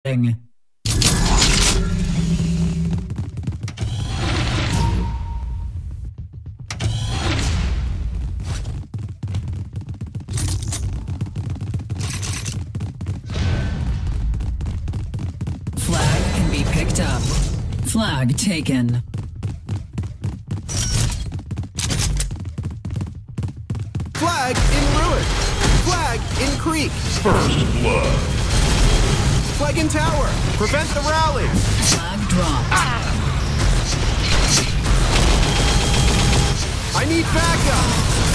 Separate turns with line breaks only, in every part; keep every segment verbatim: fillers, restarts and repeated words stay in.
Flag can be picked up. Flag taken.
Flag in ruin. Flag in creek.
First blood.
Flag in tower. Prevent the rally.
Flag dropped.
Ah. I need backup.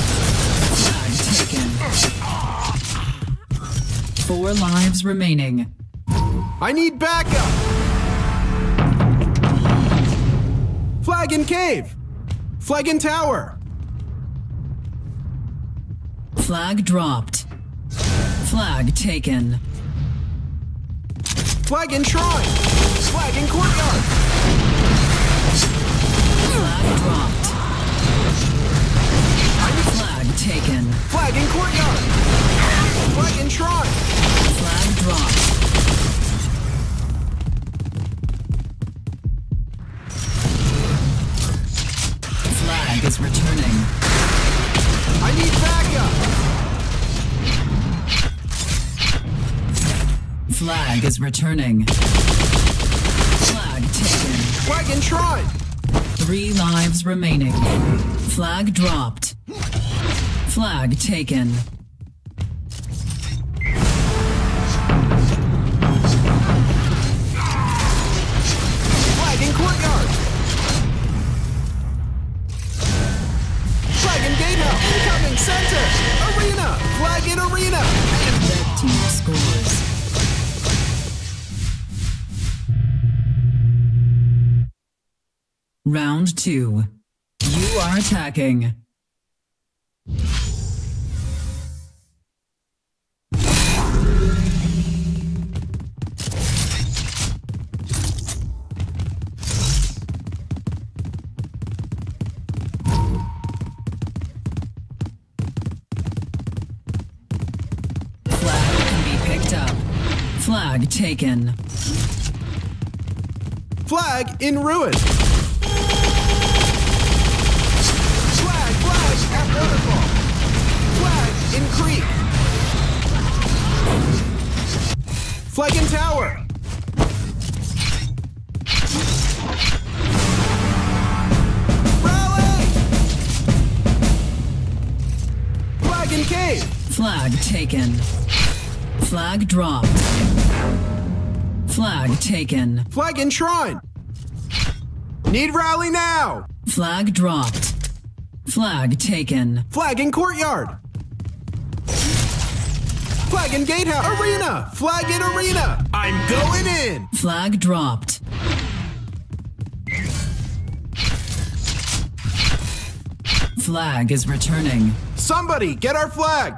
Flag taken. Four lives remaining.
I need backup. Flag in cave. Flag in tower.
Flag dropped. Flag taken.
Flag in shrine. Flag in courtyard.
Flag dropped. Flag taken.
Flag in courtyard. Flag in shrine.
Flag dropped. Flag is returning.
I need backup.
Flag is returning. Flag taken.
Flag in shrine.
Three lives remaining. Flag dropped. Flag taken.
Flag in courtyard. Flag in gatehouse. Incoming center. Arena. Flag in arena.
Red team scores. Round two. You are attacking. Flag can be picked up. Flag taken.
Flag in ruin. Flag, flag at waterfall. Flag in creek. Flag in tower. Rally! Flag in cave.
Flag taken. Flag dropped. Flag taken.
Flag in shrine. Need rally now.
Flag dropped. Flag taken.
Flag in courtyard. Flag in gatehouse. Arena. Flag in arena. I'm going in.
Flag dropped. Flag is returning.
Somebody get our flag.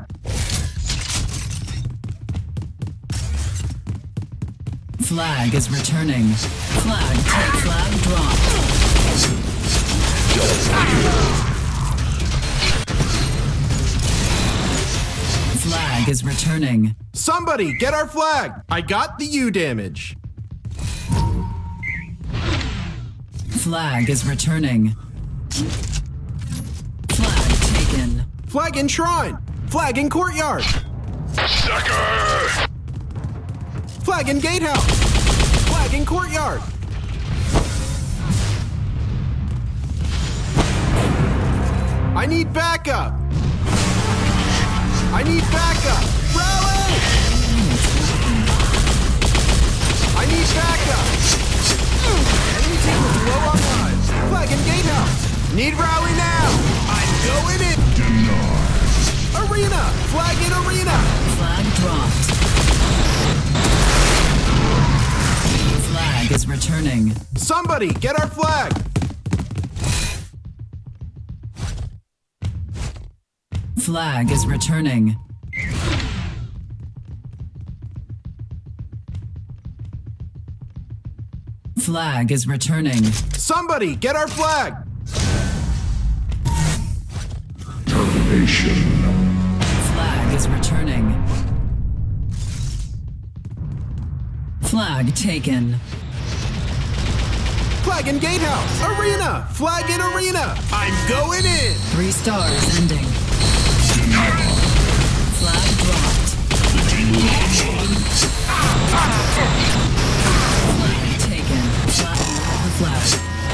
Flag is returning. Flag take. Flag dropped. Flag is returning.
Somebody get our flag. I got the U damage.
Flag is returning. Flag taken.
Flag in shrine. Flag in courtyard.
Sucker!
Flag in gatehouse. Flag in courtyard. I need backup. I need backup. Rally! I need backup. Enemy team is low on lives. Flag in gatehouse. Need rally now. I'm going in.
Denied.
Arena. Flag in arena.
Flag dropped. Flag is returning.
Somebody get our flag.
Flag is returning. Flag is returning.
Somebody get our flag.
Termination.
Flag is returning. Flag taken.
Flag in gatehouse. Arena. Flag in arena. I'm going in.
Three stars ending. Flag dropped. Flag taken. Flag the flag.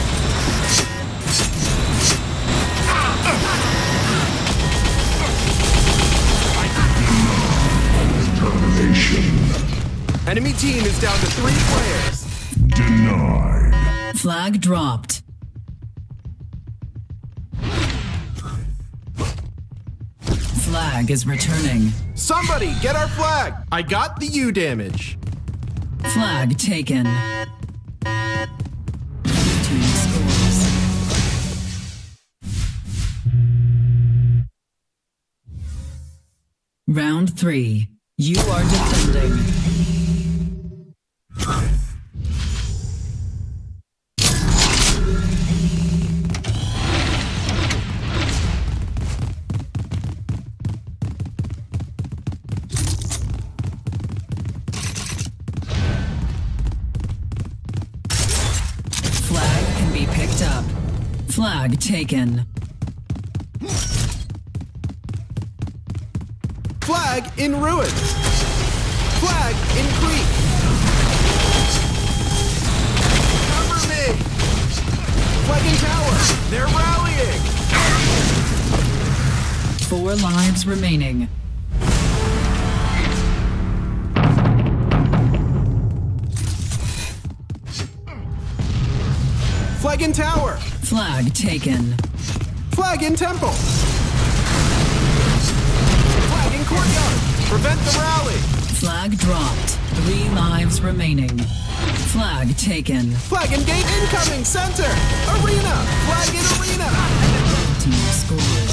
Termination.
Enemy team is down to three players.
Denied.
Flag dropped. Flag is returning.
Somebody get our flag. I got the U damage.
Flag taken. Team scores. Round three. You are defending. Flag can be picked up. Flag taken.
Flag in ruins. Flag in creek. Cover me. Flag in tower. They're rallying.
Four lives remaining.
Flag in tower.
Flag taken.
Flag in temple. Flag in courtyard. Prevent the rally.
Flag dropped. Three lives remaining. Flag taken.
Flag in gate incoming. Center. Arena. Flag in arena.
Team scores.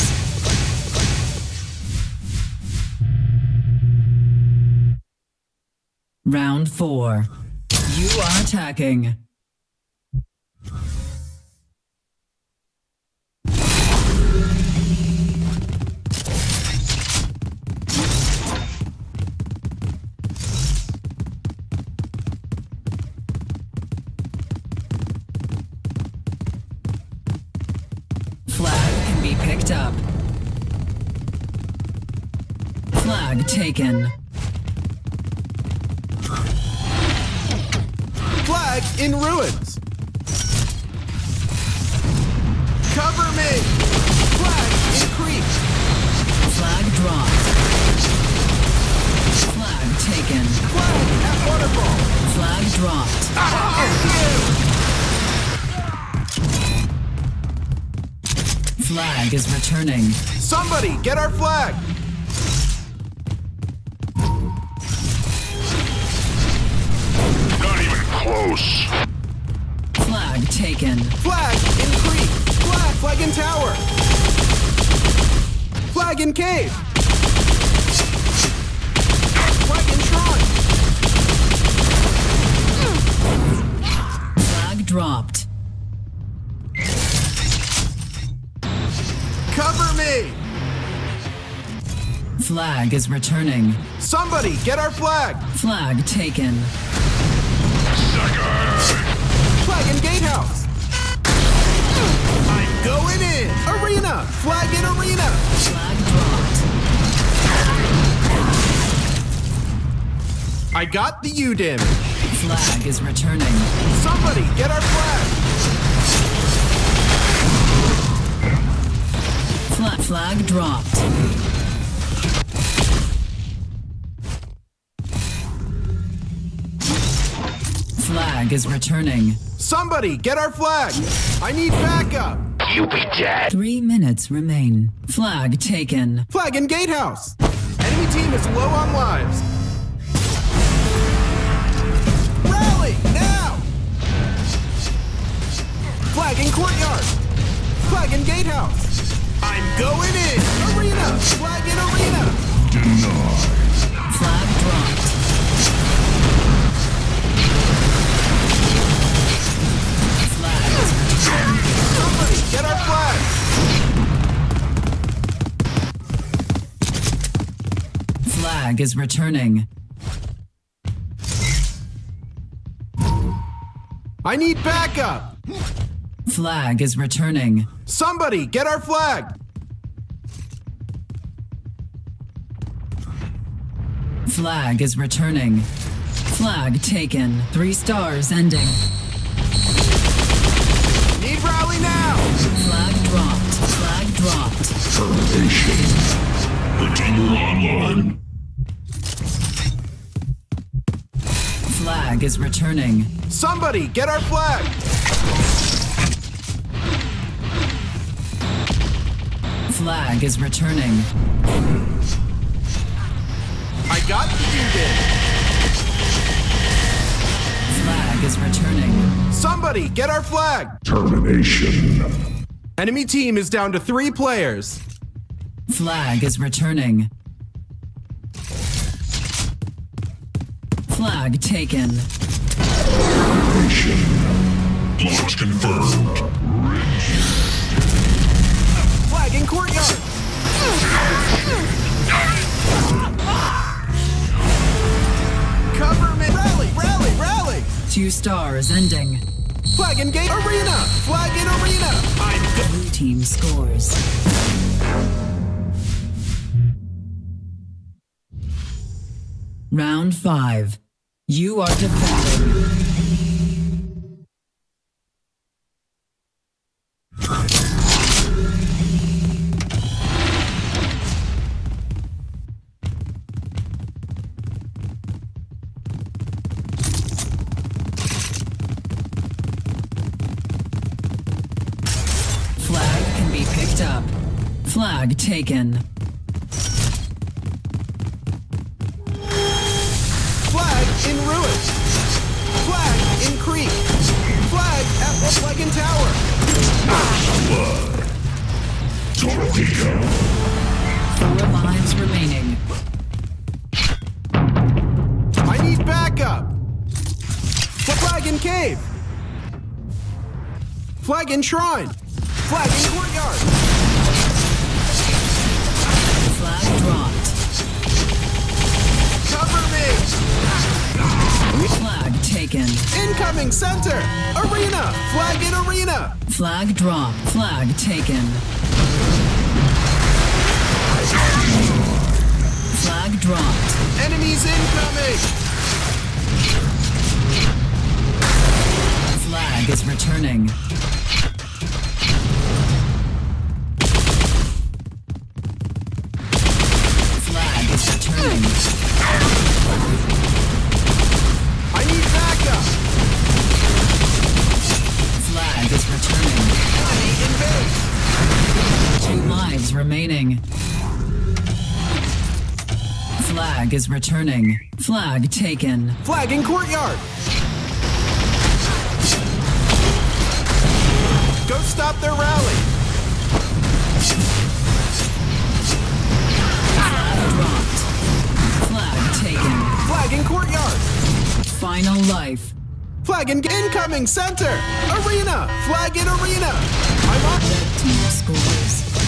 Round four. You are attacking. Flag can be picked up. Flag taken.
Flag in ruins. Cover me. Flag in creek.
Flag dropped. Flag taken.
Flag at waterfall.
Flag dropped. Flag is returning.
Somebody get our flag.
Not even close.
Flag taken.
Flag in creek. Flag. Flag in tower. Flag in cave. Flag in shrine.
Flag dropped.
Cover me.
Flag is returning.
Somebody get our flag.
Flag taken.
Sucker.
Flag in gatehouse. I'm going in. Arena. Flag in arena.
Flag dropped.
I got the U damage.
Flag is returning.
Somebody get our flag.
Flag, flag dropped. Flag is returning.
Somebody get our flag. I need backup.
You be dead.
Three minutes remain. Flag taken.
Flag in gatehouse. Enemy team is low on lives. Rally now. Flag in courtyard. Flag in gatehouse. I'm going in. Arena. Flag in arena.
Denied.
Flag dropped. Flag is returning.
Somebody get our flag.
Flag is returning.
I need backup!
Flag is returning.
Somebody, get our flag!
Flag is returning. Flag taken. Three stars ending.
Need rally now!
Flag dropped. Flag dropped.
Termination. Pretender online.
Flag is returning.
Somebody, get our flag!
Flag is returning.
I got the unit!
Flag is returning.
Somebody, get our flag!
Termination.
Enemy team is down to three players.
Flag is returning. Flag taken.
Termination. Launch confirmed.
Flag in courtyard! Cover me! Rally, rally, rally!
Two stars ending.
Flag in gate arena! Flag in arena! I'm good.
Blue team scores. Round five. You are defending. Flag can be picked up. Flag taken.
Flag in ruins! Flag in creek! Flag at the flag in tower!
Torpedo.
Four lives remaining.
I need backup! Flag in cave! Flag in shrine! Flag in courtyard!
Flag dropped.
Cover me!
Flag taken.
Incoming center! Arena! Flag in arena!
Flag dropped. Flag taken. Flag dropped.
Enemies incoming!
Flag is returning. Flag is returning.
I need backup!
Flag is returning.
Enemy in base!
Two lives remaining. Flag is returning. Flag taken.
Flag in courtyard! Go stop their rally!
Flag dropped. Flag taken.
Flag in courtyard!
Final life.
Flag in incoming center! Arena! Flag in arena! I'm up!
Team scores.